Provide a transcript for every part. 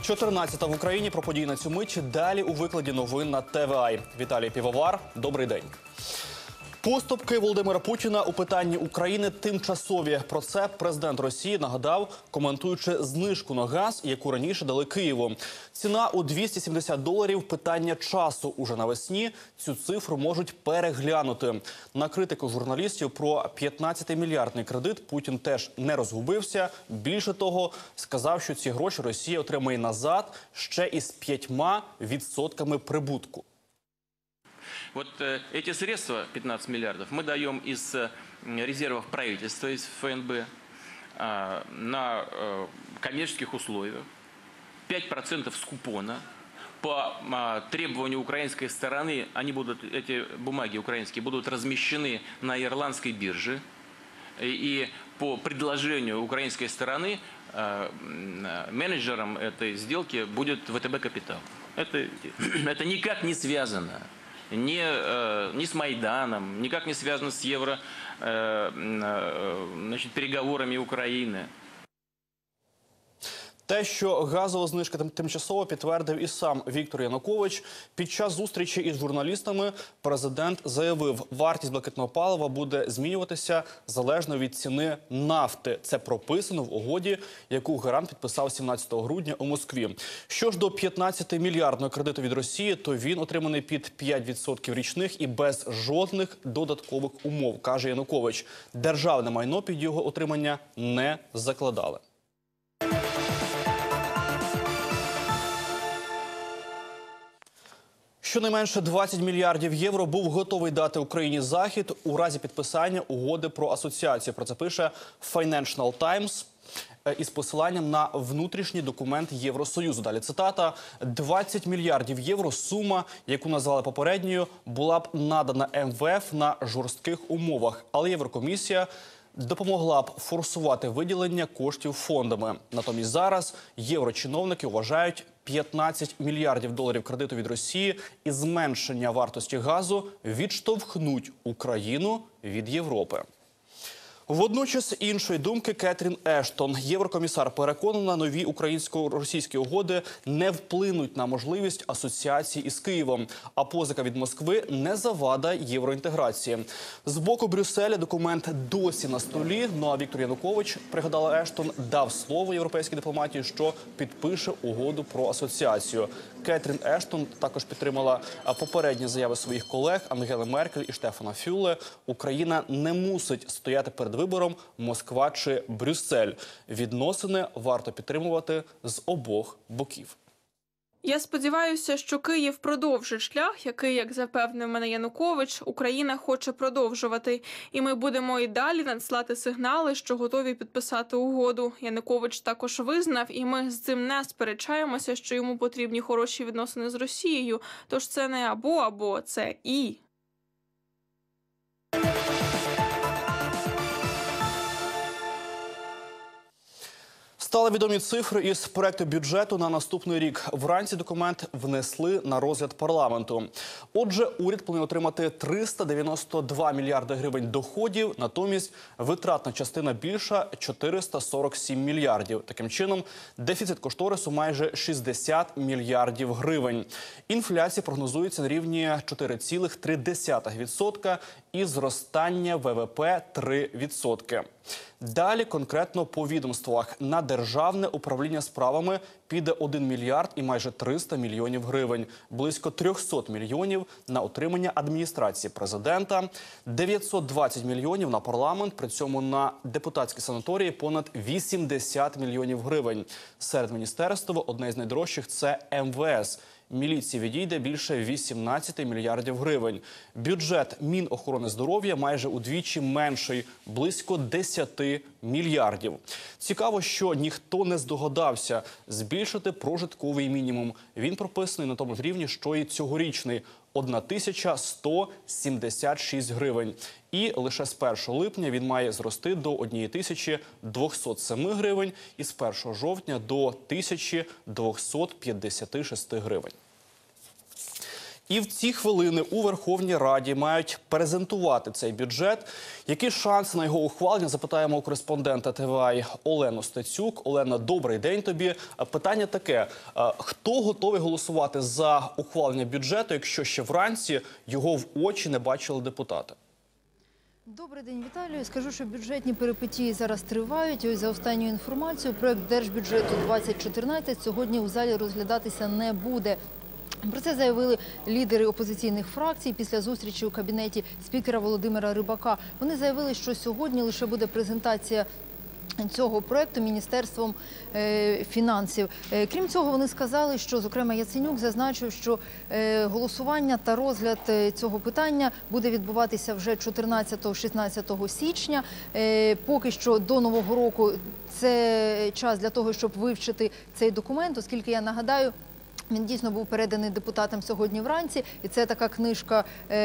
14-та в Україні. Про події на цю мить. Далі у викладі новин на ТВА. Віталій Півовар. Добрий день. Поступки Володимира Путіна у питанні України тимчасові. Про це президент Росії нагадав, коментуючи знижку на газ, яку раніше дали Києву. Ціна у $270 – питання часу. Уже навесні цю цифру можуть переглянути. На критику журналістів про 15-мільярдний кредит Путін теж не розгубився. Більше того, сказав, що ці гроші Росія отримає назад ще із 5% прибутку. Вот эти средства, 15 миллиардов, мы даем из резервов правительства, из ФНБ, на коммерческих условиях, 5% с купона. По требованию украинской стороны, эти бумаги украинские будут размещены на ирландской бирже. И по предложению украинской стороны менеджером этой сделки будет ВТБ Капитал. Это никак не связано. Не с Майданом, никак не связано с переговорами Украины. Те, що газова знижка тимчасово, підтвердив і сам Віктор Янукович. Під час зустрічі із журналістами президент заявив, вартість блакитного палива буде змінюватися залежно від ціни нафти. Це прописано в угоді, яку гарант підписав 17 грудня у Москві. Що ж до 15-мільярдного кредиту від Росії, то він отриманий під 5% річних і без жодних додаткових умов, каже Янукович. Державне майно під його отримання не закладали. Щонайменше 20 мільярдів євро був готовий дати Україні Захід у разі підписання угоди про асоціацію. Про це пише Financial Times із посиланням на внутрішній документ Євросоюзу. Далі цитата. 20 мільярдів євро – сума, яку назвали попередньою, була б надана МВФ на жорстких умовах. Але Єврокомісія допомогла б форсувати виділення коштів фондами. Натомість зараз єврочиновники вважають, 15 мільярдів доларів кредиту від Росії і зменшення вартості газу відштовхнуть Україну від Європи. Водночас іншої думки Кетрін Ештон. Єврокомісар переконана, нові українсько-російські угоди не вплинуть на можливість асоціації із Києвом, а позика від Москви не завада євроінтеграції. З боку Брюсселя документ досі на столі, ну а Віктор Янукович, пригадала Ештон, дав слово європейській дипломатії, що підпише угоду про асоціацію. Кетрін Ештон також підтримала попередні заяви своїх колег Ангели Меркель і Штефана Фюле. Україна не мусить стояти перед вибором Москва чи Брюссель. Відносини варто підтримувати з обох боків. Я сподіваюся, що Київ продовжить шлях, який, як запевнив мене Янукович, Україна хоче продовжувати. І ми будемо і далі надсилати сигнали, що готові підписати угоду. Янукович також визнав, і ми з цим не сперечаємося, що йому потрібні хороші відносини з Росією. Тож це не або, це і. Стали відомі цифри із проекту бюджету на наступний рік. Вранці документ внесли на розгляд парламенту. Отже, уряд планує отримати 392 мільярди гривень доходів, натомість витратна частина більша – 447 мільярдів. Таким чином, дефіцит кошторису майже 60 мільярдів гривень. Інфляція прогнозується на рівні 4,3% і зростання ВВП 3%. Далі конкретно по відомствах. На державне управління справами піде 1 мільярд і майже 300 мільйонів гривень. Близько 300 мільйонів на утримання адміністрації президента, 920 мільйонів на парламент, при цьому на депутатські санаторії понад 80 мільйонів гривень. Серед міністерства одне з найдорожчих – це МВС. Міліції відійде більше 18 мільярдів гривень. Бюджет Мінохорони здоров'я майже удвічі менший – близько 10 мільярдів. Цікаво, що ніхто не здогадався збільшити прожитковий мінімум. Він прописаний на тому ж рівні, що і цьогорічний – 1176 гривень. І лише з 1 липня він має зрости до 1207 гривень і з 1 жовтня до 1256 гривень. І в ці хвилини у Верховній Раді мають презентувати цей бюджет. Які шанси на його ухвалення, запитаємо у кореспондента ТВА Олену Стецюк. Олена, добрий день тобі. Питання таке. Хто готовий голосувати за ухвалення бюджету, якщо ще вранці його в очі не бачили депутати? Добрий день, Віталію. Скажу, що бюджетні перипетії зараз тривають. Ось за останньою інформацією, проект Держбюджету 2014 сьогодні у залі розглядатися не буде. Про це заявили лідери опозиційних фракцій після зустрічі у кабінеті спікера Володимира Рибака. Вони заявили, що сьогодні лише буде презентація цього проекту Міністерством фінансів. Крім цього, вони сказали, що, зокрема, Яценюк зазначив, що голосування та розгляд цього питання буде відбуватися вже 14-16 січня. Поки що до Нового року це час для того, щоб вивчити цей документ, оскільки, я нагадаю, він дійсно був переданий депутатам сьогодні вранці, і це така книжка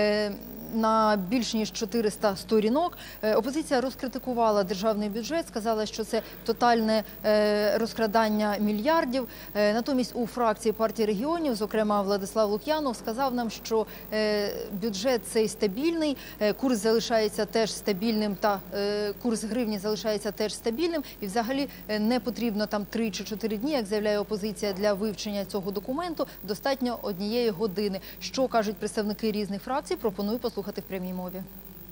на більш ніж 400 сторінок. Опозиція розкритикувала державний бюджет, сказала, що це тотальне розкрадання мільярдів. Натомість у фракції партії регіонів, зокрема Владислав Лук'янов, сказав нам, що бюджет цей стабільний, курс залишається теж стабільним та курс гривні залишається теж стабільним. І взагалі не потрібно там 3 чи 4 дні, як заявляє опозиція, для вивчення цього документу. Достатньо 1 години. Що кажуть представники різних фракцій, пропоную послухати в прямій мові.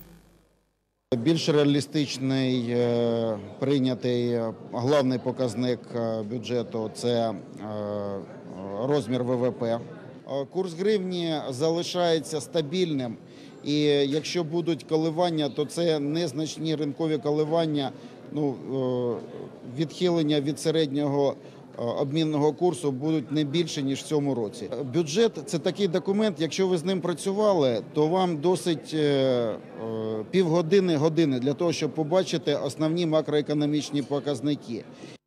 Більш реалістичний прийнятий головний показник бюджету – це розмір ВВП. Курс гривні залишається стабільним, і якщо будуть коливання, то це незначні ринкові коливання, відхилення від середнього обмінного курсу будуть не більше, ніж в цьому році. Бюджет – це такий документ, якщо ви з ним працювали, то вам досить півгодини-години для того, щоб побачити основні макроекономічні показники.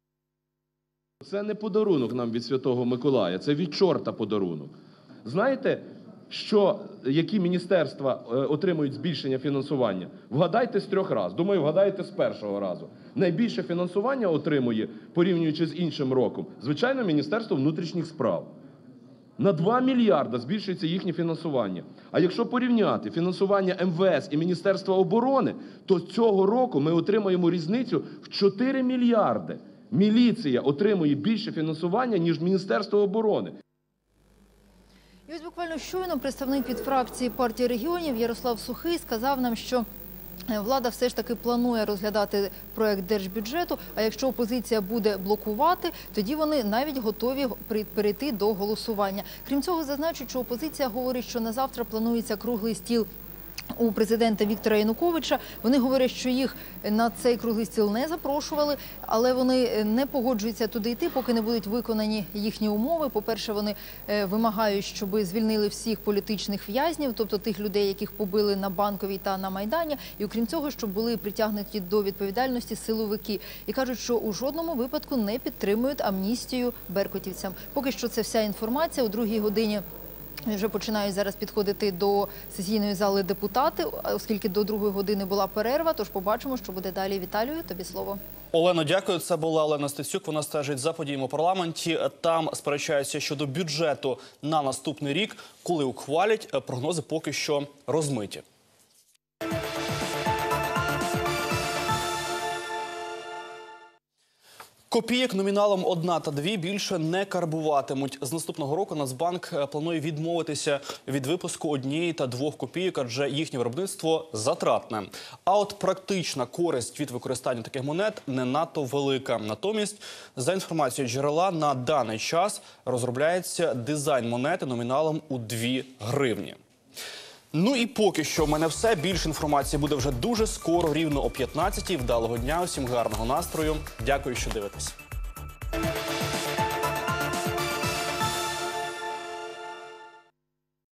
Це не подарунок нам від Святого Миколая, це від чорта подарунок. Знаєте, які міністерства отримують збільшення фінансування? Вгадайте з 3 разів. Думаю, вгадаєте з 1-го разу. Найбільше фінансування отримує, порівнюючи з іншим роком, звичайно, Міністерство внутрішніх справ. На 2 мільярда збільшується їхнє фінансування. А якщо порівняти фінансування МВС і Міністерства оборони, то цього року ми отримаємо різницю в 4 мільярди. Міліція отримує більше фінансування, ніж Міністерство оборони. І ось буквально щойно представник від фракції партії регіонів Ярослав Сухий сказав нам, що влада все ж таки планує розглядати проект держбюджету, а якщо опозиція буде блокувати, тоді вони навіть готові перейти до голосування. Крім цього, зазначу, що опозиція говорить, що на завтра планується круглий стіл у президента Віктора Януковича. Вони говорять, що їх на цей круглий стіл не запрошували, але вони не погоджуються туди йти, поки не будуть виконані їхні умови. По-перше, вони вимагають, щоб звільнили всіх політичних в'язнів, тобто тих людей, яких побили на Банковій та на Майдані, і окрім цього, щоб були притягнуті до відповідальності силовики. І кажуть, що у жодному випадку не підтримують амністію беркутівцям. Поки що це вся інформація. У 2-й годині вже починають зараз підходити до сесійної зали депутати, оскільки до 2-ї години була перерва, тож побачимо, що буде далі. Віталію, тобі слово. Олено, дякую. Це була Олена Стецюк. Вона стежить за подіями у парламенті. Там сперечаються щодо бюджету на наступний рік. Коли ухвалять, прогнози поки що розмиті. Копійок номіналом 1 та 2 більше не карбуватимуть. З наступного року Нацбанк планує відмовитися від випуску 1 та 2 копійок, адже їхнє виробництво затратне. А от практична користь від використання таких монет не надто велика. Натомість, за інформацією джерела, на даний час розробляється дизайн монети номіналом у 2 гривні. Ну і поки що в мене все. Більше інформації буде вже дуже скоро, рівно о 15-й. Вдалого дня, усім гарного настрою. Дякую, що дивитесь.